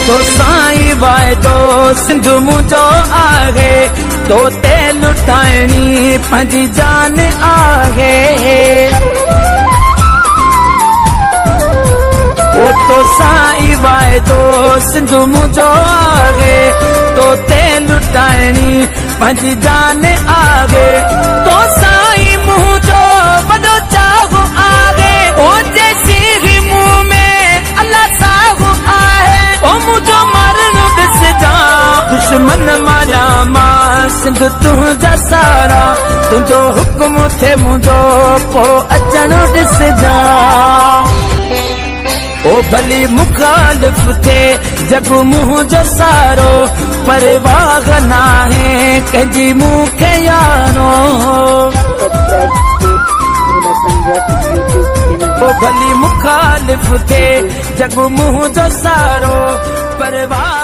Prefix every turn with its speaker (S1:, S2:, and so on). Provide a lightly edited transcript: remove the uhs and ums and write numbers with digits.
S1: तो साईं वाइदो सिंधु मुझो आहे, तो ते लुटाइणी पंहिंजी जान आहे। ओ तो साईं वाइदो सिंधु मुझो आहे, तो ते लुटाइणी पंहिंजी जान आहे। तो साईं मुझो वॾो चाहु आहे, ओ जैसी मुंह में अल्लाह साहु आहे। ओ मुझो मरण ॾिसजा दुश्मन मारा मां सिंध तुंहिंजा सारा, तुंहिंजो हुक्म थे मुझो पो अचण ॾिसजा। ओ भली मुखालिफ थे जग मुंहिंजो सारो, परवाह नाहे कंहिंजी मूंखे यारो। ओ भली मुखालिफ थे जग मुंहिंजो सारो, परवाह